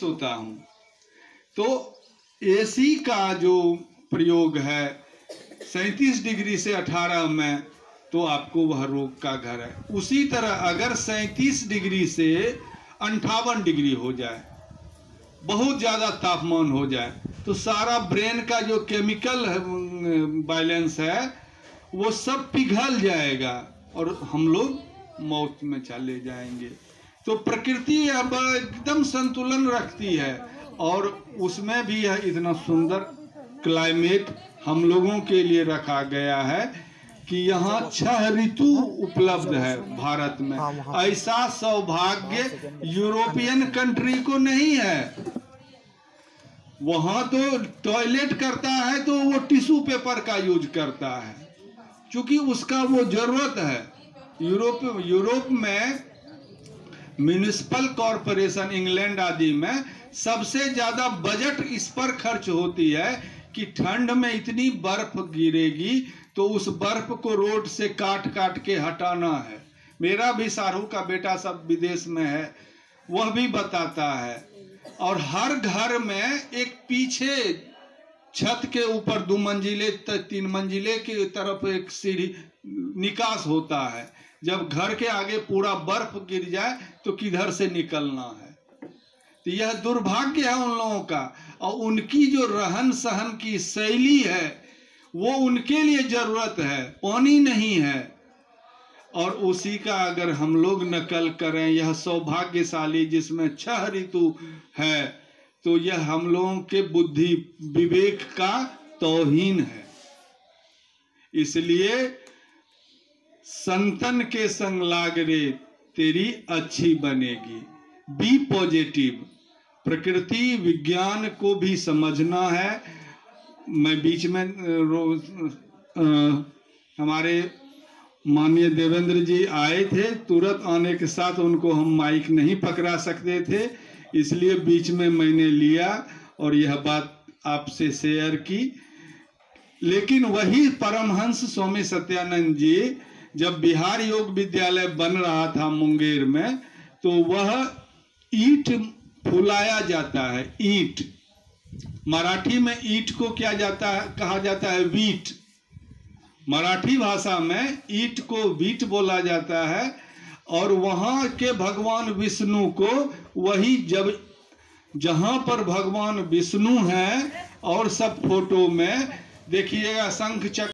सोता हूँ। तो एसी का जो प्रयोग है 37 डिग्री से 18 में, तो आपको वह रोग का घर है। उसी तरह अगर 37 डिग्री से 58 डिग्री हो जाए, बहुत ज़्यादा तापमान हो जाए, तो सारा ब्रेन का जो केमिकल बैलेंस है वो सब पिघल जाएगा और हम लोग मौत में चले जाएंगे। तो प्रकृति अब एकदम संतुलन रखती है और उसमें भी यह इतना सुंदर क्लाइमेट हम लोगों के लिए रखा गया है कि यहाँ 6 ऋतु उपलब्ध है भारत में। ऐसा सौभाग्य यूरोपियन कंट्री को नहीं है। वहाँ तो टॉयलेट करता है तो वो टिश्यू पेपर का यूज करता है, क्योंकि उसका वो जरूरत है। यूरोप में म्युनिसिपल कॉरपोरेशन, इंग्लैंड आदि में सबसे ज्यादा बजट इस पर खर्च होती है कि ठंड में इतनी बर्फ गिरेगी तो उस बर्फ को रोड से काट काट के हटाना है। मेरा भी सारू का बेटा सब विदेश में है, वह भी बताता है। और हर घर में एक पीछे छत के ऊपर 2 मंजिले 3 मंजिले की तरफ एक सीढ़ी निकास होता है। जब घर के आगे पूरा बर्फ गिर जाए तो किधर से निकलना है। तो यह दुर्भाग्य है उन लोगों का, और उनकी जो रहन सहन की शैली है वो उनके लिए जरूरत है, पानी नहीं है। और उसी का अगर हम लोग नकल करें, यह सौभाग्यशाली जिसमें 6 ऋतु है, तो यह हम लोगों के बुद्धि विवेक का तौहीन है। इसलिए संतन के संग लाग रे तेरी अच्छी बनेगी। Be positive. प्रकृति विज्ञान को भी समझना है। मैं बीच में हमारे माननीय देवेंद्र जी आए थे, तुरंत आने के साथ उनको हम माइक नहीं पकड़ा सकते थे, इसलिए बीच में मैंने लिया और यह बात आपसे शेयर की। लेकिन वही परमहंस स्वामी सत्यानंद जी जब बिहार योग विद्यालय बन रहा था मुंगेर में, तो वह ईंट फुलाया जाता है। ईंट, मराठी में ईंट को क्या जाता है, कहा जाता है वीट। मराठी भाषा में ईंट को वीट बोला जाता है। और वहाँ के भगवान विष्णु को वही, जब जहाँ पर भगवान विष्णु हैं और सब फोटो में देखिएगा शंख चक्र